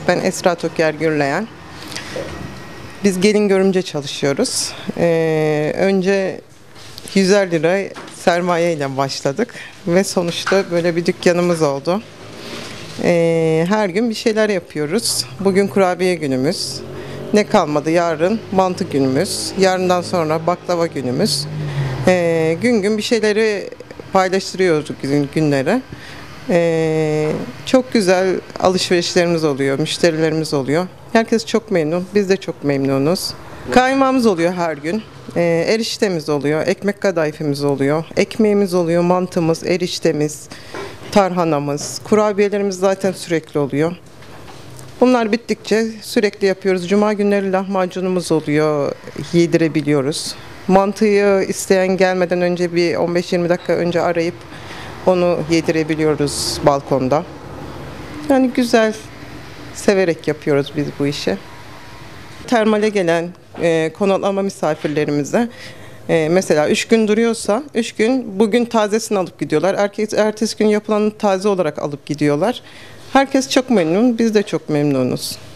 Ben Esra Toker Gürleyen. Biz gelin görümce çalışıyoruz. Önce 100'er lira sermaye ile başladık ve sonuçta böyle bir dükkanımız oldu. Her gün bir şeyler yapıyoruz. Bugün kurabiye günümüz. Ne kalmadı? Yarın mantı günümüz. Yarından sonra baklava günümüz. Gün gün bir şeyleri paylaştırıyoruz günlere. Çok güzel alışverişlerimiz oluyor, müşterilerimiz oluyor. Herkes çok memnun, biz de çok memnunuz. Kaymağımız oluyor her gün, eriştemiz oluyor, ekmek kadayıfımız oluyor, ekmeğimiz oluyor, mantımız, eriştemiz, tarhanamız, kurabiyelerimiz zaten sürekli oluyor. Bunlar bittikçe sürekli yapıyoruz. Cuma günleri lahmacunumuz oluyor, yedirebiliyoruz. Mantıyı isteyen gelmeden önce bir 15-20 dakika önce arayıp onu yedirebiliyoruz balkonda. Yani güzel, severek yapıyoruz biz bu işi. Termale gelen konaklama misafirlerimize mesela 3 gün duruyorsa 3 gün bugün tazesini alıp gidiyorlar. Ertesi gün yapılanı taze olarak alıp gidiyorlar. Herkes çok memnun, biz de çok memnunuz.